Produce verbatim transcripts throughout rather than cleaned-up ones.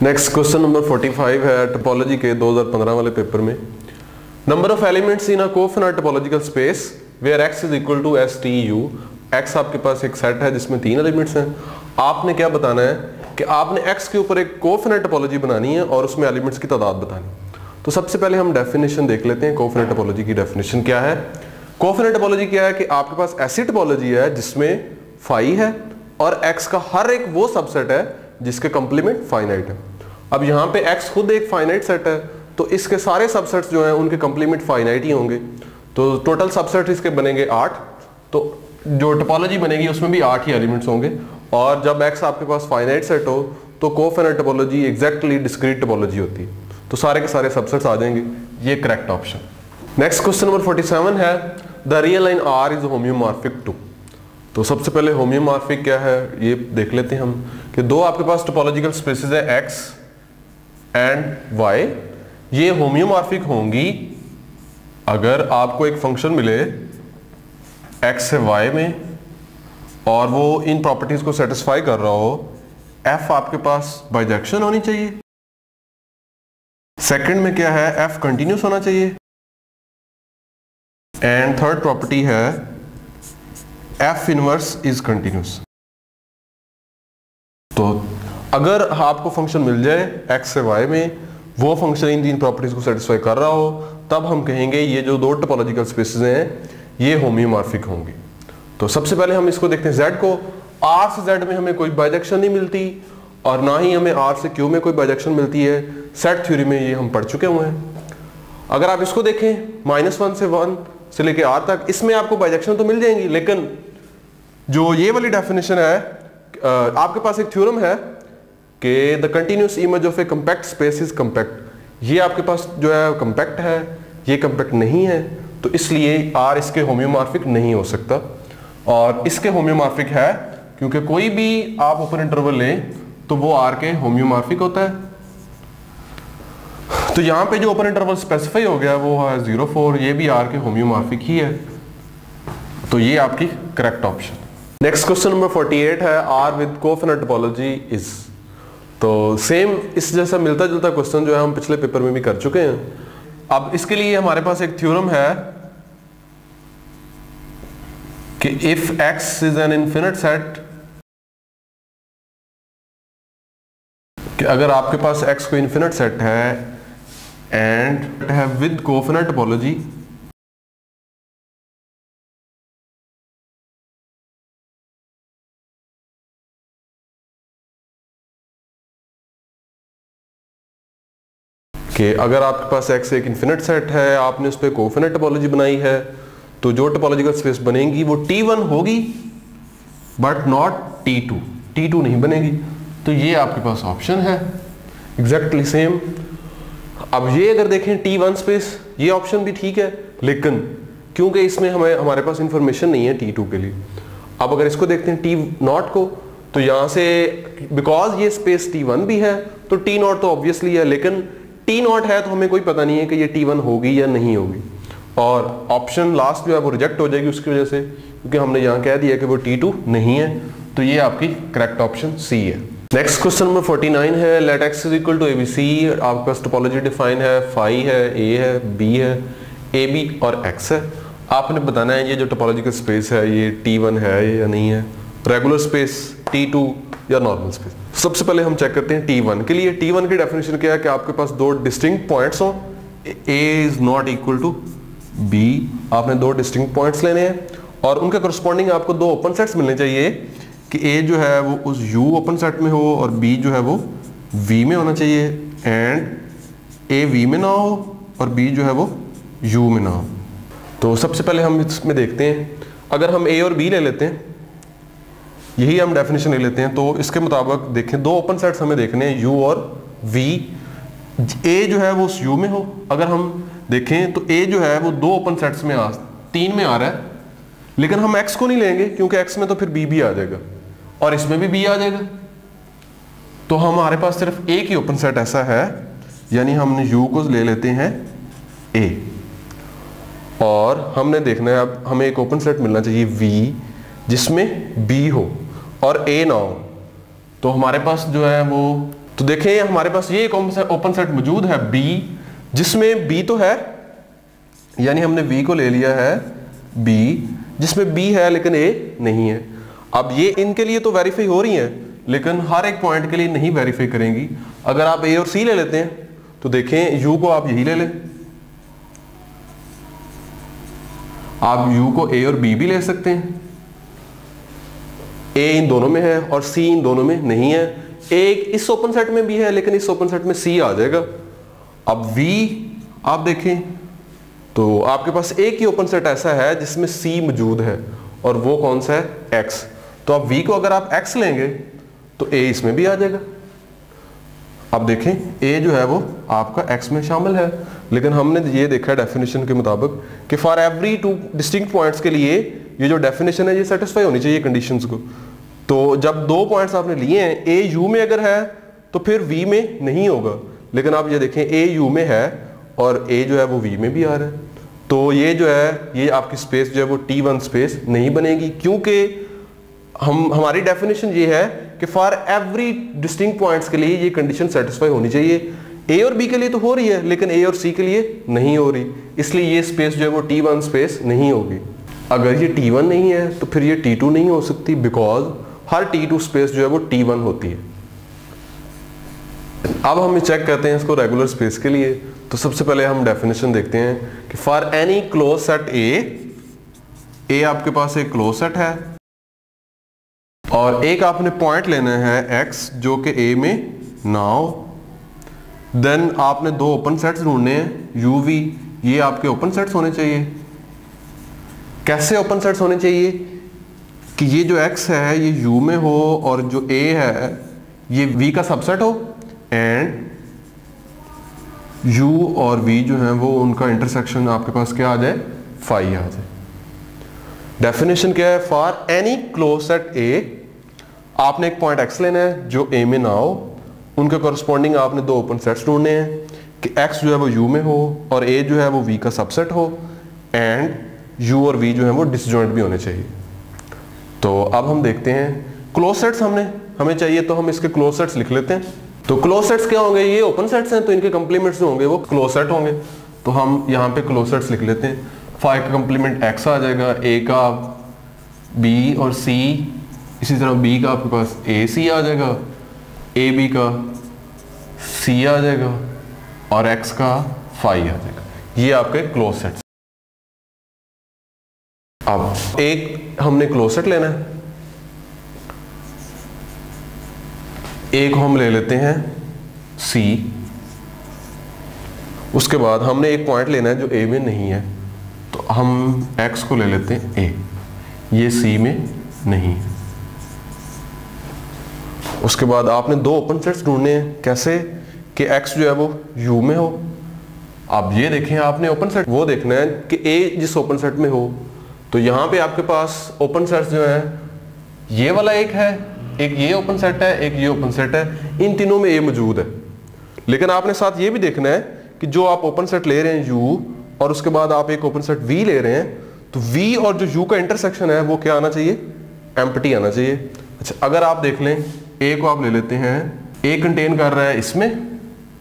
Next question number पैंतालीस है topology के दो हज़ार पंद्रह वाले पेपर में। Number of elements in a cofinite topological space where X is equal to S T U. X आपके पास एक सेट है जिसमें तीन एलिमेंट्स हैं। आपने क्या बताना है कि आपने एक्स के ऊपर एक कोफिनट टोपोलॉजी बनानी है और उसमें एलिमेंट्स की तादाद बतानी। तो सबसे पहले हम डेफिनेशन देख लेते हैं। कोफिनट टोपोलॉजी की डेफिनेशन क्या है? कोफिनट टोपोलॉजी क्या है कि आपके पास ऐसी टोपोलॉजी है जिसमें फाई है और एक्स का हर एक वो सबसेट है जिसके कंप्लीमेंट फाइनाइट है। अब यहाँ पे एक्स खुद एक फाइनाइट सेट है तो इसके सारे सबसेट्स जो हैं उनके कंप्लीमेंट फाइनाइट ही होंगे। तो टोटल सबसेट इसके बनेंगे आठ। तो जो टोपोलॉजी बनेगी उसमें भी आठ ही एलिमेंट्स होंगे। और जब एक्स आपके पास फाइनाइट सेट हो तो cofinite topology exactly discrete topology होती है। तो सारे के सारे सबसेट्स आ जाएंगे। ये correct option. Next question number सैंतालीस है the real line R is homeomorphic to. तो सबसे पहले होम्योमॉर्फिक क्या है ये देख लेते हैं हम कि दो आपके पास टोपोलॉजिकल स्पेसेस है एक्स एंड वाई। ये होम्योमॉर्फिक होंगी अगर आपको एक फंक्शन मिले एक्स से वाई में और वो इन प्रॉपर्टीज को सेटिस्फाई कर रहा हो। एफ आपके पास बाइजेक्शन होनी चाहिए। सेकंड में क्या है? एफ कंटिन्यूस होना चाहिए। एंड थर्ड प्रॉपर्टी है एफ इनवर्स इज कंटिन्यूस। तो अगर आपको फंक्शन मिल जाए एक्स से वाई में वो फंक्शन इन तीन प्रॉपर्टीज को सेटिस्फाई कर रहा हो तब हम कहेंगे ये जो दो टोपोलॉजिकल स्पेसेस हैं ये होम्योमॉर्फिक होंगे। तो सबसे पहले हम इसको देखते हैं जेड को। आर से जेड में हमें कोई बाइजेक्शन नहीं मिलती और ना ही हमें आर से क्यू में कोई बाइजेक्शन मिलती है। सेट थ्योरी में ये हम पढ़ चुके हुए हैं। अगर आप इसको देखें माइनस वन से वन से लेके आर तक इसमें आपको बाइजेक्शन तो मिल जाएंगी, लेकिन जो ये वाली डेफिनेशन है आपके पास एक थ्योरम है कि the continuous image of a compact space is compact. ये आपके पास जो है कंपैक्ट है, ये कंपैक्ट नहीं है, तो इसलिए आर इसके होम्योमॉर्फिक नहीं हो सकता। और इसके होम्योमॉर्फिक है क्योंकि कोई भी आप ओपन इंटरवल लें तो वो आर के होम्योमॉर्फिक होता है। तो यहां पे जो ओपन इंटरवल स्पेसिफाई हो गया वो है जीरो फोर, ये भी आर के होम्योमॉर्फिक ही है। तो ये आपकी correct option. Next question number अड़तालीस है R with cofinite topology is. तो सेम इस जैसा मिलता जुलता क्वेश्चन जो है हम पिछले पेपर में भी कर चुके हैं। अब इसके लिए हमारे पास एक थ्योरम है कि if x is an infinite set, कि अगर आपके पास x को इनफिनिट सेट है एंड है विद कोफिनट टोपोलॉजी, कि अगर आपके पास x एक इनफिनिट सेट है आपने उस पर कोफिनट टोपोलॉजी बनाई है तो जो टोपोलॉजिकल स्पेस बनेगी वो टी वन होगी but not T two. T two नहीं बनेगी। तो ये आपके पास ऑप्शन है एग्जैक्टली सेम। अब ये अगर देखें टी वन स्पेस, ये ऑप्शन भी ठीक है, लेकिन क्योंकि इसमें हमें हमारे पास इंफॉर्मेशन नहीं है टी टू के लिए। अब अगर इसको देखते हैं टी नॉट को, तो यहां से बिकॉज ये स्पेस टी वन भी है तो टी नॉट तो ऑब्वियसली है, लेकिन टी नॉट है तो हमें कोई पता नहीं है कि ये टी वन होगी या नहीं होगी। और ऑप्शन लास्ट जो है वो रिजेक्ट हो जाएगी उसकी वजह से, क्योंकि हमने यहाँ कह दिया कि वो टी टू नहीं है। तो ये आपकी करेक्ट ऑप्शन सी है। नेक्स्ट क्वेश्चन नंबर उनचास है let X is equal to A B C. आपके पास टोपोलॉजी डिफाइन है, फाई है, ए है, बी है, ए बी और एक्स है। आपने बताना है ये जो टोपोलॉजिकल स्पेस है ये टी वन है या नहीं है, रेगुलर स्पेस, टी टू या नॉर्मल स्पेस। सबसे पहले हम चेक करते हैं टी वन के लिए। टी वन की डेफिनेशन क्या है कि आपके पास दो डिस्टिंक्ट पॉइंट्स हो, A is not equal to B. आपने दो डिस्टिंक्ट पॉइंट्स लेने हैं और उनके करस्पॉन्डिंग आपको दो ओपन सेट्स मिलने चाहिए कि ए जो है वो उस यू ओपन सेट में हो और बी जो है वो वी में होना चाहिए, एंड ए वी में ना हो और बी जो है वो यू में ना हो। तो सबसे पहले हम इसमें देखते हैं, अगर हम ए और बी ले लेते हैं, यही हम डेफिनेशन ले लेते हैं, तो इसके मुताबिक देखें दो ओपन सेट्स हमें देखने हैं यू और वी। ए जो है वो उस यू में हो। अगर हम देखें तो ए जो है वो दो ओपन सेट्स में आ तीन में आ रहा है, लेकिन हम एक्स को नहीं लेंगे क्योंकि एक्स में तो फिर बी भी आ जाएगा और इसमें भी बी आ जाएगा। तो हमारे पास सिर्फ एक ही ओपन सेट ऐसा है, यानी हमने यू को ले लेते हैं ए और हमने देखना है अब हमें एक ओपन सेट मिलना चाहिए वी जिसमें बी हो और ए ना हो। तो हमारे पास जो है वो तो देखें हमारे पास ये एक ओपन सेट मौजूद है B, जिसमें B तो है, यानी हमने V को ले लिया है B, जिसमें B है लेकिन A नहीं है। अब ये इनके लिए तो वेरीफाई हो रही है, लेकिन हर एक पॉइंट के लिए नहीं वेरीफाई करेंगी। अगर आप A और C ले लेते हैं तो देखें U को आप यही ले लें, आप U को A और B भी ले सकते हैं। A इन दोनों में है और C इन दोनों में नहीं है। एक इस ओपन सेट में भी है लेकिन इस ओपन सेट में C आ जाएगा। अब V आप देखें तो आपके पास एक ही ओपन सेट ऐसा है जिसमें C मौजूद है, और वो कौन सा है? X। तो अब V को अगर आप X लेंगे तो A इसमें भी आ जाएगा। अब देखें A जो है वो आपका X में शामिल है, लेकिन हमने ये देखा है डेफिनेशन के मुताबिक कि for every two distinct points के लिए ये जो डेफिनेशन है ये सेटिस्फाई होनी चाहिए कंडीशंस को। तो जब दो पॉइंट्स आपने लिए हैं, A U में अगर है तो फिर V में नहीं होगा, लेकिन आप ये देखें A U में है और A जो है वो V में भी आ रहा है, तो ये जो है ये आपकी स्पेस जो है वो टी वन स्पेस नहीं बनेगी, क्योंकि हम हमारी डेफिनेशन ये है कि फॉर एवरी डिस्टिंक्ट पॉइंट्स के लिए ये कंडीशन सेटिस्फाई होनी चाहिए। A और B के लिए तो हो रही है लेकिन A और C के लिए नहीं हो रही, इसलिए ये स्पेस जो है वो टी वन स्पेस नहीं होगी। अगर ये टी वन नहीं है तो फिर ये टी टू नहीं हो सकती, बिकॉज हर टी टू स्पेस जो है वो टी वन होती है। अब हम चेक करते हैं इसको रेगुलर स्पेस के लिए। तो सबसे पहले हम डेफिनेशन देखते हैं कि for any close set A, A आपके पास एक क्लोज सेट है और एक आपने पॉइंट लेना है X जो कि A में ना हो। देन आपने दो ओपन सेट्स ढूंढने हैं U V, ये आपके ओपन सेट्स होने चाहिए। कैसे ओपन सेट्स होने चाहिए? कि ये जो X है ये U में हो और जो A है ये V का सबसेट हो, एंड U और V जो है वो उनका इंटरसेक्शन आपके पास क्या आ जाए? फाई आ जाए। डेफिनेशन क्या है? For any close set A, आपने एक पॉइंट X लेना है जो A में ना हो, उनके कॉरस्पॉन्डिंग आपने दो ओपन सेट्स ढूंढने हैं कि X जो है वो U में हो और A जो है वो V का सबसेट हो, एंड U और V जो है वो डिसजॉइंट भी होने चाहिए। तो अब हम देखते हैं क्लोज सेट्स हमने हमें चाहिए, तो हम इसके क्लोज सेट्स लिख लेते हैं। तो क्लोज सेट्स क्या होंगे? ये ओपन सेट्स हैं तो इनके कंप्लीमेंट्स जो होंगे वो क्लोज सेट होंगे। तो हम यहाँ पे क्लोज सेट्स लिख लेते हैं। फाइव का कंप्लीमेंट X आ जाएगा, A का B और C, इसी तरह B का आपके पास A C आ जाएगा, A B का C आ जाएगा और X का फाई आ जाएगा। ये आपके क्लोज सेट्स। अब एक हमने क्लोज सेट लेना है, एक हम ले लेते हैं C, उसके बाद हमने एक पॉइंट लेना है जो A में नहीं है, तो हम X को ले लेते हैं A, ये C में नहीं है। उसके बाद आपने दो ओपन सेट्स ढूंढने हैं। कैसे? कि X जो है वो U में हो। अब ये देखें आपने ओपन सेट वो देखना है कि A जिस ओपन सेट में हो, तो यहाँ पे आपके पास ओपन सेट्स जो है ये वाला एक है, एक ये ओपन सेट है, एक ये ओपन सेट है, इन तीनों में A मौजूद है। लेकिन आपने साथ ये भी देखना है कि जो आप ओपन सेट ले रहे हैं U और उसके बाद आप एक ओपन सेट V ले रहे हैं, तो V और जो U का इंटरसेक्शन है वो क्या आना चाहिए? एम्प्टी आना चाहिए। अच्छा, अगर आप देख लें A को आप ले लेते हैं, A कंटेन कर रहा है इसमें,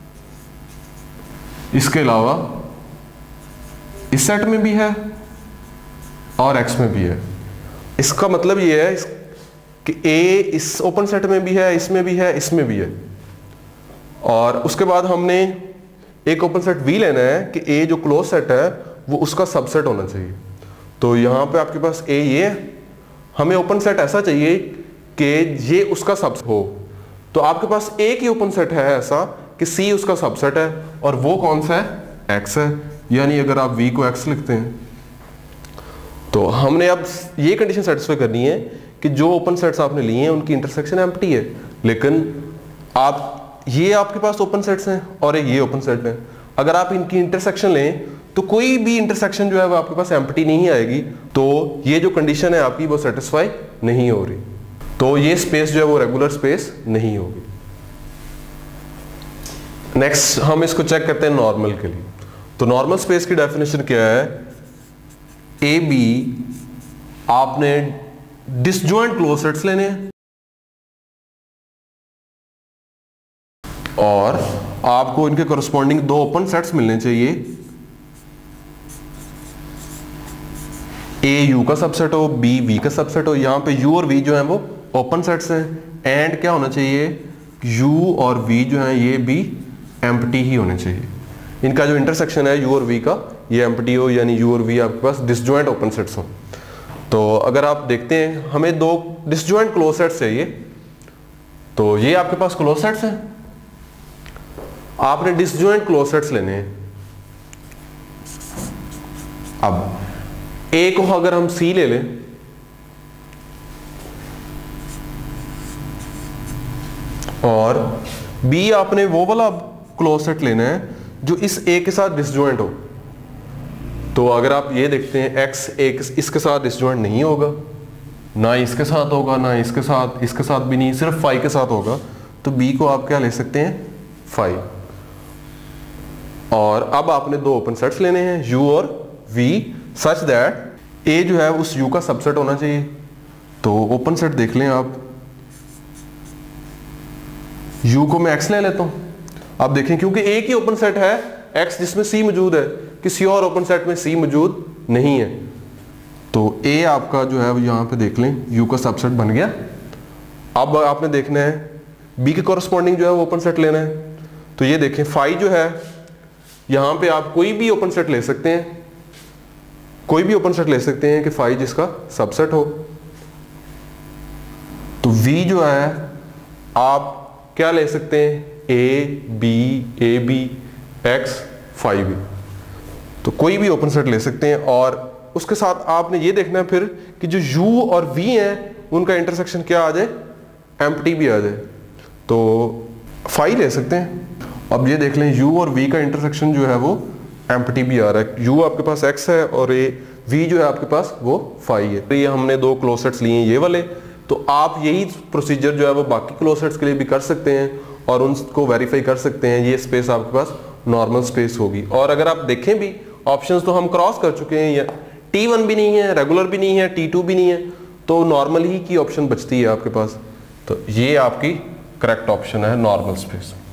इसके अलावा इस सेट में भी है और X में भी है। इसका मतलब ये है कि A इस ओपन सेट में भी है, इसमें भी है, इसमें भी है। और उसके बाद हमने एक ओपन सेट V लेना है कि A जो क्लोज सेट है वो उसका सबसेट होना चाहिए। तो यहाँ पे आपके पास A ये है, हमें ओपन सेट ऐसा चाहिए कि ये उसका सबसेट हो। तो आपके पास एक ही ओपन सेट है ऐसा कि C उसका सबसेट है, और वो कौन सा है? X है। यानी अगर आप V को X लिखते हैं तो हमने अब ये कंडीशन सेटिस्फाई करनी है कि जो ओपन सेट्स आपने लिए हैं उनकी इंटरसेक्शन एम्प्टी है। लेकिन आप ये आपके पास ओपन सेट्स हैं और एक ये ओपन सेट है, अगर आप इनकी इंटरसेक्शन लें तो कोई भी इंटरसेक्शन जो है वो आपके पास एम्प्टी नहीं आएगी। तो ये जो कंडीशन है आपकी वो सेटिस्फाई नहीं हो रही, तो ये स्पेस जो है वो रेगुलर स्पेस नहीं होगी। नेक्स्ट हम इसको चेक करते हैं नॉर्मल के लिए। तो नॉर्मल स्पेस की डेफिनेशन क्या है? ए बी आपने डिसजॉइंट क्लोज सेट्स लेने हैं, और आपको इनके कोरस्पॉन्डिंग दो ओपन सेट्स मिलने चाहिए, ए यू का सबसेट हो, बी वी का सबसेट हो। यहाँ पे यू और वी जो है वो ओपन सेट्स हैं, एंड क्या होना चाहिए, यू और वी जो है ये भी एम्प्टी ही होने चाहिए। इनका जो इंटरसेक्शन है यू और वी का ये एम्प्टी हो, यानी यू और वी आपके पास डिसजॉइंट ओपन सेट्स हो। तो अगर आप देखते हैं हमें दो डिसजॉइंट क्लोज सेट्स चाहिए, तो ये आपके पास क्लोज सेट्स हैं, आपने डिसजॉइंट क्लोज सेट्स लेने हैं। अब ए को अगर हम सी ले लें, और बी आपने वो वाला क्लोज सेट लेना है जो इस ए के साथ डिसजॉइंट हो। तो अगर आप ये देखते हैं एक्स एक इसके साथ डिसजॉइंट नहीं होगा, ना इसके साथ होगा, ना इसके साथ, इसके साथ भी नहीं, सिर्फ फाइव के साथ होगा, तो बी को आप क्या ले सकते हैं, फाइव। और अब आपने दो ओपन सेट्स लेने हैं यू और वी, सच दैट ए जो है उस यू का सबसेट होना चाहिए। तो ओपन सेट देख लें आप, यू को मैं एक्स ले लेता हूं। आप देखें क्योंकि एक ही ओपन सेट है एक्स जिसमें सी मौजूद है, किसी और ओपन सेट में सी मौजूद नहीं है, तो ए आपका जो है यहां पे देख लें यू का सबसेट बन गया। अब आपने देखना है बी के कॉरस्पॉन्डिंग जो है वो ओपन सेट लेना है। तो ये देखें फाइव जो है, यहां पे आप कोई भी ओपन सेट ले सकते हैं, कोई भी ओपन सेट ले सकते हैं कि फाइव जिसका सबसेट हो। तो वी जो है आप क्या ले सकते हैं, A B, A B, X, five भी, तो कोई भी ओपन सेट ले सकते हैं। और उसके साथ आपने ये देखना है फिर कि जो यू और वी हैं उनका इंटरसेक्शन क्या आ जाए, एम्प्टी भी आ जाए। तो फाइव ले सकते हैं। अब ये देख लें यू और वी का इंटरसेक्शन जो है वो एम्प्टी भी आ रहा है, यू आपके पास एक्स है और ए वी जो है आपके पास वो फाइव है। तो ये हमने दो क्लोज सेट्स लिए ये वाले, तो आप यही प्रोसीजर जो है वो बाकी क्लोज सेट्स के लिए भी कर सकते हैं और उनको वेरीफाई कर सकते हैं। ये स्पेस आपके पास नॉर्मल स्पेस होगी। और अगर आप देखें भी ऑप्शंस तो हम क्रॉस कर चुके हैं, टी वन भी नहीं है, रेगुलर भी नहीं है, टी टू भी नहीं है, तो नॉर्मल ही की ऑप्शन बचती है आपके पास। तो ये आपकी करेक्ट ऑप्शन है नॉर्मल स्पेस।